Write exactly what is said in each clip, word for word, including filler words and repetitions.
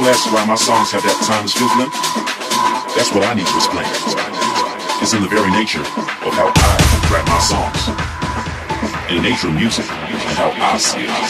people ask why my songs have that timeless feel to them, that's what I need to explain. It's in the very nature of how I write my songs, in the nature of music and how I see it.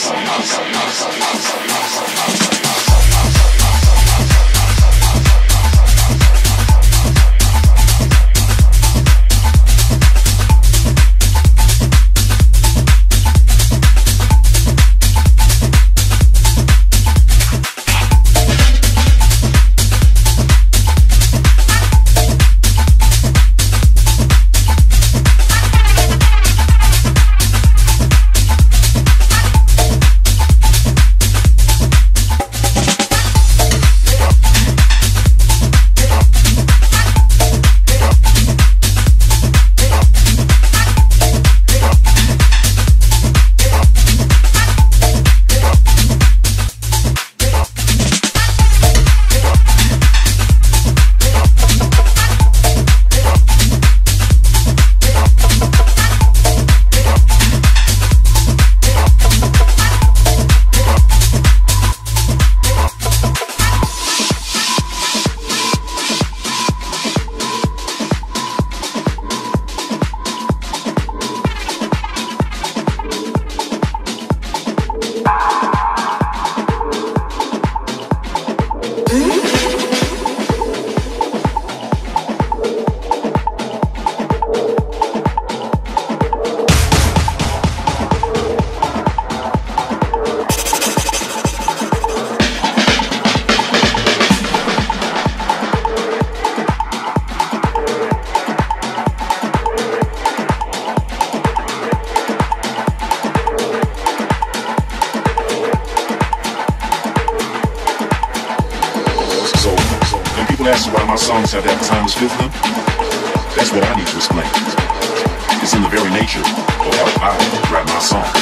That's why my songs have that timeless feel to them. That's what I need to explain. It's in the very nature of how I write my songs,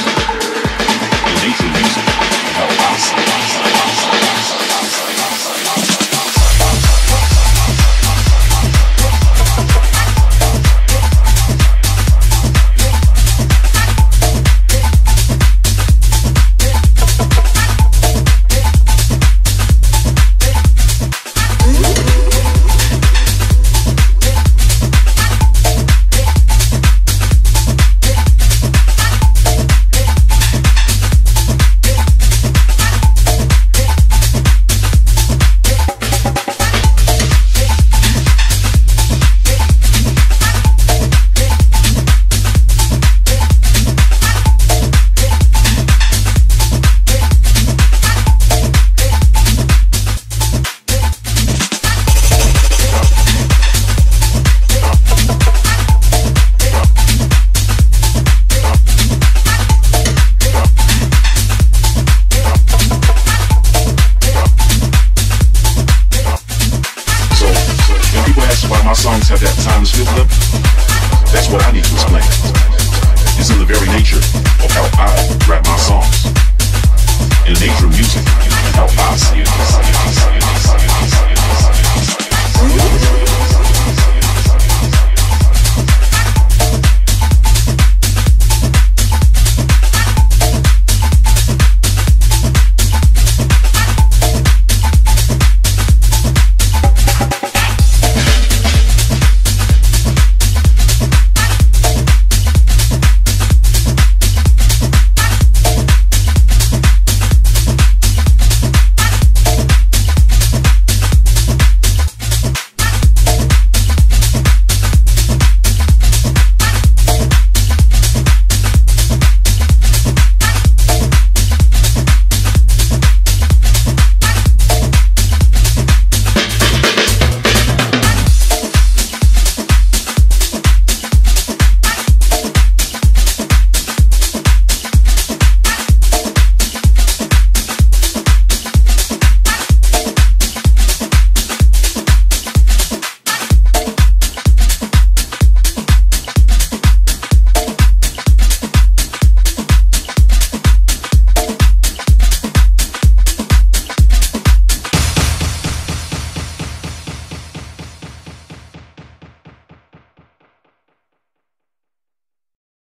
in the nature of music and how I see it. My songs have that timeless feel to them. That's what I need to explain. It's in the very nature of how I write my songs, in the nature of music and how I see it.